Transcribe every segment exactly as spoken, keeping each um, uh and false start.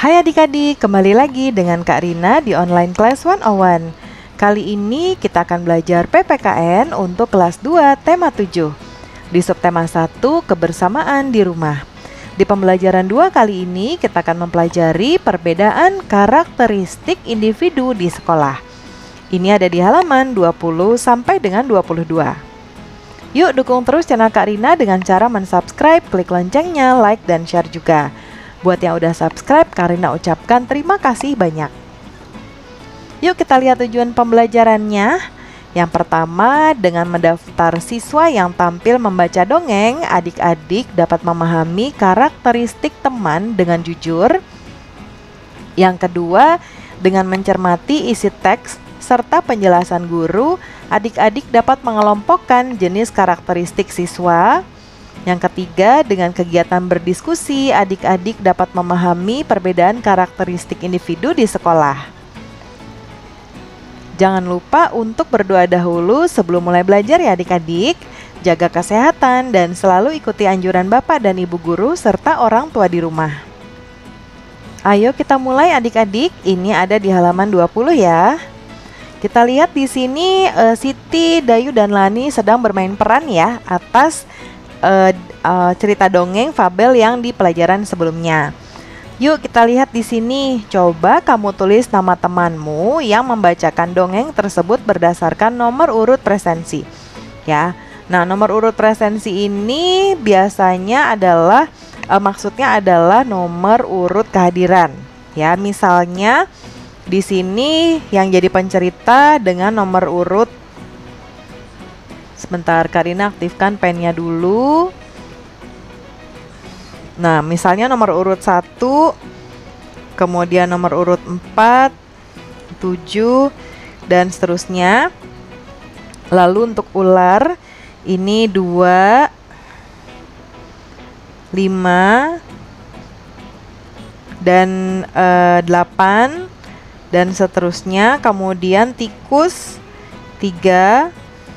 Hai adik-adik, kembali lagi dengan Kak Rina di Online Class seratus satu. Kali ini kita akan belajar P P K N untuk kelas dua tema tujuh. Di subtema satu, kebersamaan di rumah. Di pembelajaran dua kali ini kita akan mempelajari perbedaan karakteristik individu di sekolah. Ini ada di halaman dua puluh sampai dengan dua puluh dua. Yuk dukung terus channel Kak Rina dengan cara mensubscribe, klik loncengnya, like, dan share juga. Buat yang udah subscribe, Kak Rina ucapkan terima kasih banyak. Yuk kita lihat tujuan pembelajarannya. Yang pertama, dengan mendaftar siswa yang tampil membaca dongeng, adik-adik dapat memahami karakteristik teman dengan jujur. Yang kedua, dengan mencermati isi teks serta penjelasan guru, adik-adik dapat mengelompokkan jenis karakteristik siswa. Yang ketiga, dengan kegiatan berdiskusi, adik-adik dapat memahami perbedaan karakteristik individu di sekolah. Jangan lupa untuk berdoa dahulu sebelum mulai belajar ya adik-adik. Jaga kesehatan dan selalu ikuti anjuran Bapak dan Ibu guru serta orang tua di rumah. Ayo kita mulai adik-adik, ini ada di halaman dua puluh ya. Kita lihat di sini uh, Siti, Dayu, dan Lani sedang bermain peran ya atas uh, uh, cerita dongeng fabel yang di pelajaran sebelumnya. Yuk kita lihat di sini. Coba kamu tulis nama temanmu yang membacakan dongeng tersebut berdasarkan nomor urut presensi. Ya. Nah, nomor urut presensi ini biasanya adalah uh, maksudnya adalah nomor urut kehadiran. Ya, misalnya di sini yang jadi pencerita dengan nomor urut. Sebentar, Kak Rina aktifkan pennya dulu. Nah, misalnya nomor urut satu, kemudian nomor urut empat, tujuh, dan seterusnya. Lalu untuk ular, ini dua, lima, dan uh, delapan, dan seterusnya. Kemudian tikus, tiga,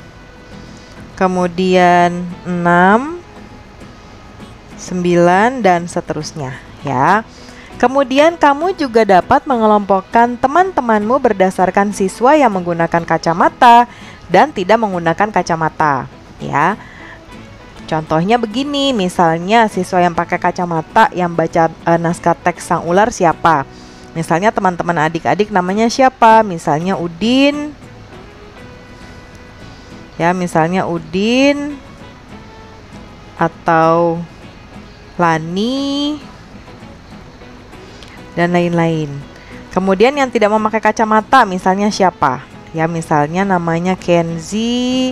kemudian enam, sembilan, dan seterusnya ya. Kemudian kamu juga dapat mengelompokkan teman-temanmu berdasarkan siswa yang menggunakan kacamata dan tidak menggunakan kacamata ya. Contohnya begini, misalnya siswa yang pakai kacamata yang baca e, naskah teks sang ular siapa? Misalnya teman-teman adik-adik namanya siapa? Misalnya Udin. Ya, misalnya Udin atau Lani dan lain-lain. Kemudian yang tidak memakai kacamata misalnya siapa? Ya, misalnya namanya Kenzi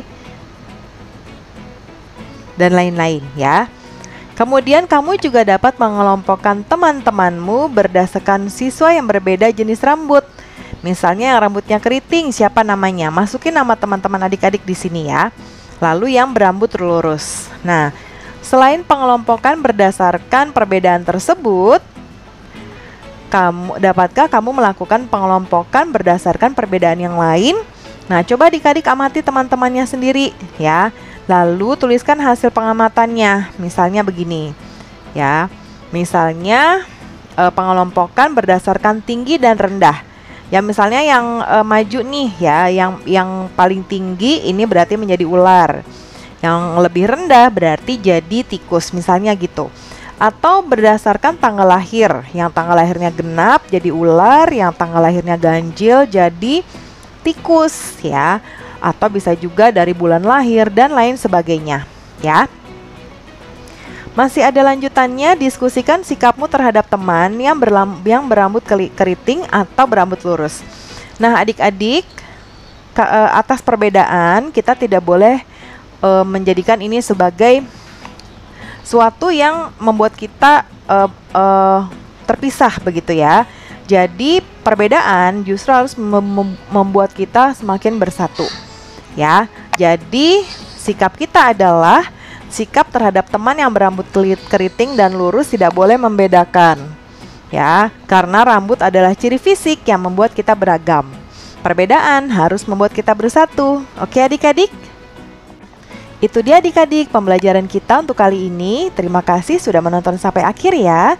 dan lain-lain ya. Kemudian kamu juga dapat mengelompokkan teman-temanmu berdasarkan siswa yang berbeda jenis rambut. Misalnya yang rambutnya keriting siapa namanya? Masukin nama teman-teman adik-adik di sini ya. Lalu yang berambut lurus. Nah, selain pengelompokan berdasarkan perbedaan tersebut, kamu dapatkah kamu melakukan pengelompokan berdasarkan perbedaan yang lain? Nah, coba adik-adik amati teman-temannya sendiri ya. Lalu tuliskan hasil pengamatannya. Misalnya begini ya. Misalnya e, pengelompokan berdasarkan tinggi dan rendah. Ya, misalnya yang e, maju nih ya, yang yang paling tinggi ini berarti menjadi ular. Yang lebih rendah berarti jadi tikus, misalnya gitu. Atau berdasarkan tanggal lahir. Yang tanggal lahirnya genap jadi ular, yang tanggal lahirnya ganjil jadi tikus ya. Atau bisa juga dari bulan lahir dan lain sebagainya ya. Masih ada lanjutannya, diskusikan sikapmu terhadap teman yang, berlam, yang berambut keriting atau berambut lurus. Nah adik-adik, atas perbedaan kita tidak boleh uh, menjadikan ini sebagai suatu yang membuat kita uh, uh, terpisah begitu ya. Jadi perbedaan justru harus mem membuat kita semakin bersatu ya. Jadi sikap kita adalah sikap terhadap teman yang berambut keriting dan lurus tidak boleh membedakan ya, karena rambut adalah ciri fisik yang membuat kita beragam. Perbedaan harus membuat kita bersatu. Oke adik-adik? Itu dia adik-adik pembelajaran kita untuk kali ini. Terima kasih sudah menonton sampai akhir ya.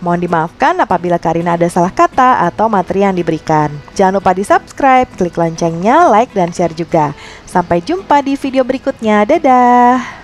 Mohon dimaafkan apabila Karina ada salah kata atau materi yang diberikan. Jangan lupa di subscribe, klik loncengnya, like, dan share juga. Sampai jumpa di video berikutnya. Dadah!